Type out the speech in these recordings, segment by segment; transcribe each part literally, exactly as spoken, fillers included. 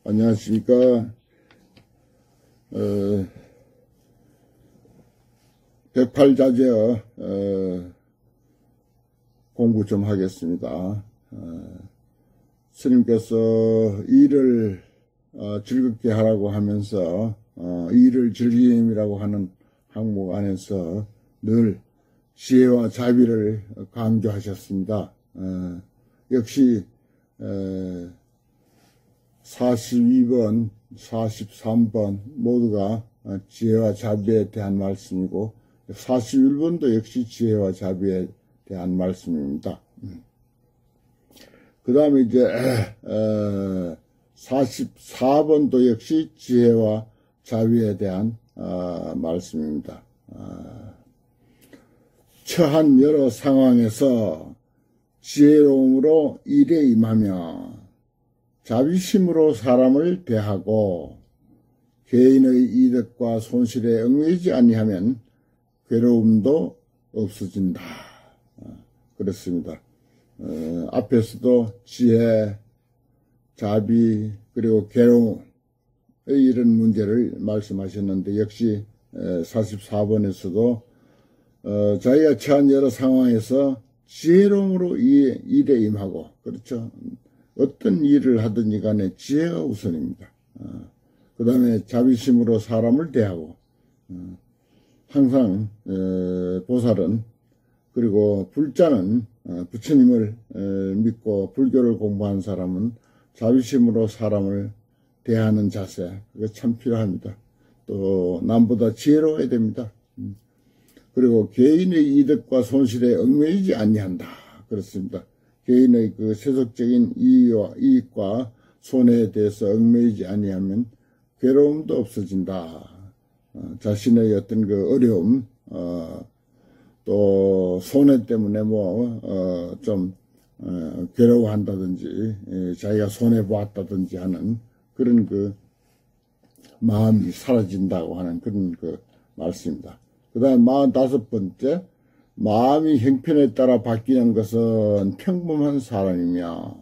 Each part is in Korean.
안녕하십니까. 어, 백팔자제어 어, 공부 좀 하겠습니다. 어, 스님께서 일을 어, 즐겁게 하라고 하면서 어, 일을 즐김이라고 하는 항목 안에서 늘 지혜와 자비를 강조하셨습니다. 어, 역시 어, 사십이 번, 사십삼 번 모두가 지혜와 자비에 대한 말씀이고 사십일 번도 역시 지혜와 자비에 대한 말씀입니다. 그 다음에 이제 사십사 번도 역시 지혜와 자비에 대한 말씀입니다. 처한 여러 상황에서 지혜로움으로 일에 임하며 자비심으로 사람을 대하고 개인의 이득과 손실에 얽매이지 아니하면 괴로움도 없어진다. 그렇습니다. 어, 앞에서도 지혜, 자비, 그리고 괴로움의 이런 문제를 말씀하셨는데 역시 사십사 번에서도 어, 자기가 처한 여러 상황에서 지혜로움으로 이 일에 임하고, 그렇죠. 어떤 일을 하든지 간에 지혜가 우선입니다. 어, 그 다음에 자비심으로 사람을 대하고, 어, 항상 어, 보살은, 그리고 불자는 어, 부처님을 어, 믿고 불교를 공부한 사람은 자비심으로 사람을 대하는 자세, 그게 참 필요합니다. 또 남보다 지혜로워야 됩니다. 음. 그리고 개인의 이득과 손실에 얽매이지 아니한다. 그렇습니다. 개인의 그 세속적인 이익과, 이익과 손해에 대해서 얽매이지 아니하면 괴로움도 없어진다. 어, 자신의 어떤 그 어려움, 어, 또 손해 때문에 뭐, 어, 좀, 어, 괴로워한다든지, 에, 자기가 손해보았다든지 하는 그런 그 마음이 사라진다고 하는 그런 그 말씀입니다. 그 다음 마흔다섯 번째, 마음이 형편에 따라 바뀌는 것은 평범한 사람이며,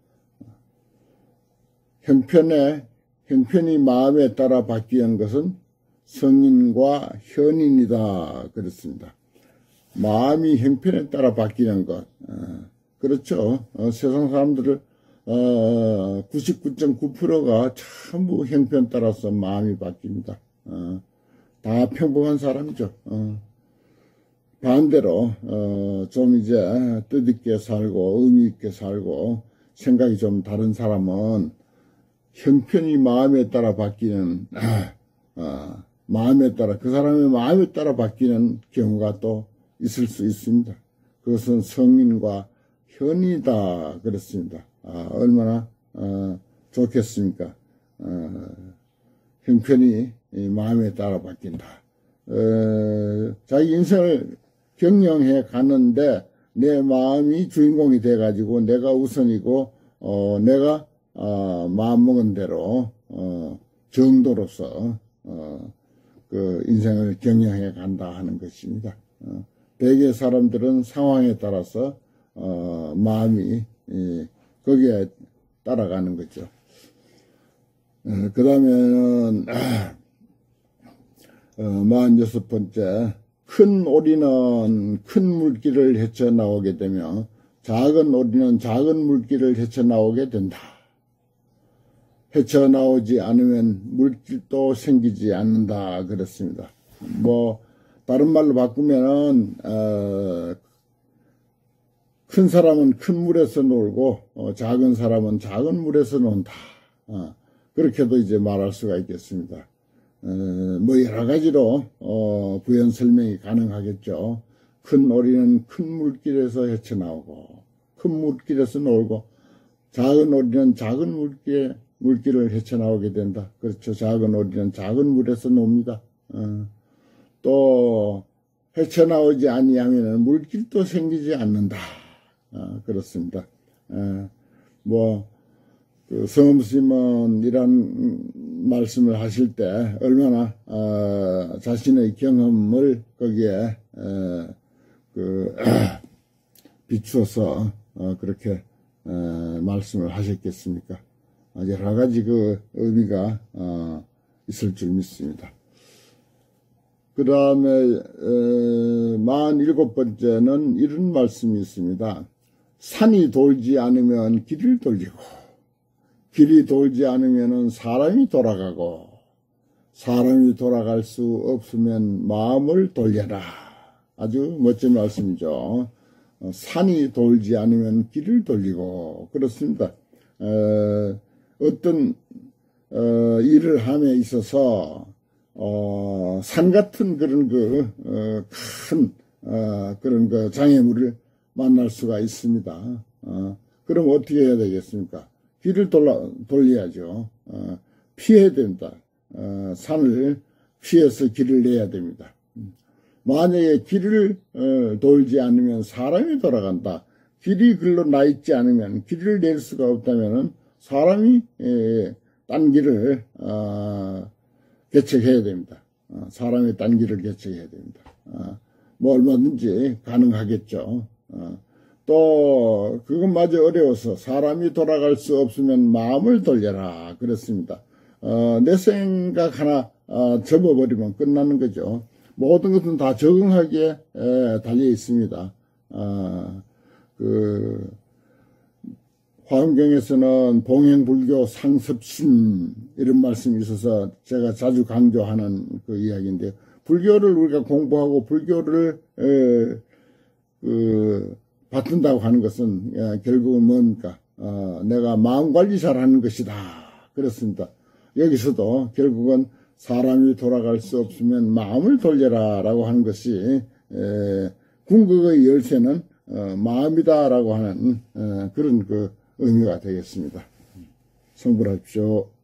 형편에, 형편이 마음에 따라 바뀌는 것은 성인과 현인이다. 그렇습니다. 마음이 형편에 따라 바뀌는 것. 어, 그렇죠. 어, 세상 사람들을, 어, 구십구 점 구 퍼센트가 전부 형편 따라서 마음이 바뀝니다. 어, 다 평범한 사람이죠. 어. 반대로 어, 좀 이제 뜻있게 살고 의미있게 살고 생각이 좀 다른 사람은 형편이 마음에 따라 바뀌는 어, 마음에 따라 그 사람의 마음에 따라 바뀌는 경우가 또 있을 수 있습니다. 그것은 성인과 현이다. 그렇습니다. 아, 얼마나 어, 좋겠습니까? 어, 형편이 마음에 따라 바뀐다. 어, 자기 인생을 경영해 가는데 내 마음이 주인공이 돼가지고 내가 우선이고 어, 내가 어, 마음먹은 대로 어, 정도로서 어, 그 인생을 경영해 간다 하는 것입니다. 어, 대개 사람들은 상황에 따라서 어, 마음이 예, 거기에 따라가는 거죠. 어, 그 다음에는 어, 마흔여섯 번째, 큰 오리는 큰 물길을 헤쳐나오게 되며 작은 오리는 작은 물길을 헤쳐나오게 된다. 헤쳐나오지 않으면 물길도 생기지 않는다. 그렇습니다. 뭐 다른 말로 바꾸면은 어, 큰 사람은 큰 물에서 놀고 어, 작은 사람은 작은 물에서 논다. 어, 그렇게도 이제 말할 수가 있겠습니다. 어, 뭐 여러 가지로 어, 부연 설명이 가능하겠죠. 큰 오리는 큰 물길에서 헤쳐나오고 큰 물길에서 놀고 작은 오리는 작은 물길에, 물길을 헤쳐나오게 된다. 그렇죠. 작은 오리는 작은 물에서 놉니다. 어, 또 헤쳐나오지 아니하면 물길도 생기지 않는다. 어, 그렇습니다. 어, 뭐 그 성엄스님은 이런 말씀을 하실 때 얼마나 어, 자신의 경험을 거기에 어, 그 비추어서 어, 그렇게 어, 말씀을 하셨겠습니까? 여러 가지 그 의미가 어, 있을 줄 믿습니다. 그 다음에 만 일곱 번째는 이런 말씀이 있습니다. 산이 돌지 않으면 길을 돌리고 길이 돌지 않으면 사람이 돌아가고 사람이 돌아갈 수 없으면 마음을 돌려라. 아주 멋진 말씀이죠. 산이 돌지 않으면 길을 돌리고 그렇습니다. 어, 어떤 어, 일을 함에 있어서 어, 산 같은 그런 그, 어, 큰, 어, 그런 그 장애물을 만날 수가 있습니다. 어, 그럼 어떻게 해야 되겠습니까? 길을 돌라, 돌려야죠. 어, 피해야 된다. 어, 산을 피해서 길을 내야 됩니다. 만약에 길을 어, 돌지 않으면 사람이 돌아간다. 길이 글로 나 있지 않으면 길을 낼 수가 없다면 사람이 에, 딴 길을 어, 개척해야 됩니다. 어, 사람이 딴 길을 개척해야 됩니다. 어, 뭐 얼마든지 가능하겠죠. 어, 또 그것마저 어려워서 사람이 돌아갈 수 없으면 마음을 돌려라 그랬습니다. 어, 내 생각 하나 어, 접어버리면 끝나는 거죠. 모든 것은 다 적응하기에 에, 달려 있습니다. 어, 그 화엄경에서는 봉행불교 상습신 이런 말씀이 있어서 제가 자주 강조하는 그 이야기인데요. 불교를 우리가 공부하고 불교를 에, 그 받든다고 하는 것은 에, 결국은 뭔가 어, 내가 마음관리 잘하는 것이다 그렇습니다. 여기서도 결국은 사람이 돌아갈 수 없으면 마음을 돌려라 라고 하는 것이 에, 궁극의 열쇠는 어, 마음이다 라고 하는 에, 그런 그 의미가 되겠습니다. 성불하십시오.